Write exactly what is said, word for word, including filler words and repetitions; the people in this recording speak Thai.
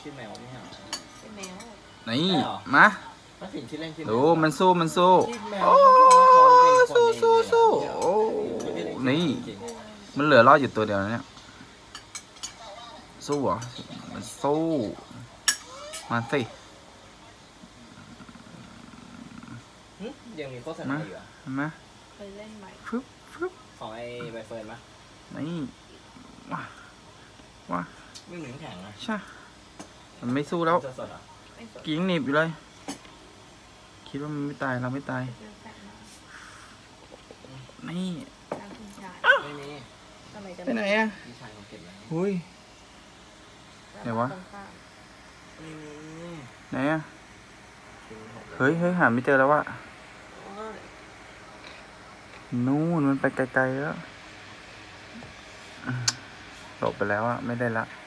ชื่อแมวไม่ใช่หรอชื่อแมวนี่มาดูมันสู้มันสู้โอ้สู้สู้สู้โอ้นี่มันเหลือรอดอยู่ตัวเดียวเนี่ยสู้เหรอมันสู้มาสิยังมีโฆษณาอยู่อ่ะมาเคยเล่นไหมฟึบฟึบของไอ้ใบเฟิร์นปะนี่ว้าว้าไม่เหมือนแข็งนะใช่มันไม่สู้แล้วกิ้งหนีบอยู่เลยคิดว่ามันไม่ตายเราไม่ตายนี่ไม่มีไปไหนอ่ะหุ้ยไหนวะไหนอ่ะเฮ้ยเฮ้ยหาไม่เจอแล้ววะนู่นมันไปไกลๆแล้วหลบไปแล้วอ่ะไม่ได้ละ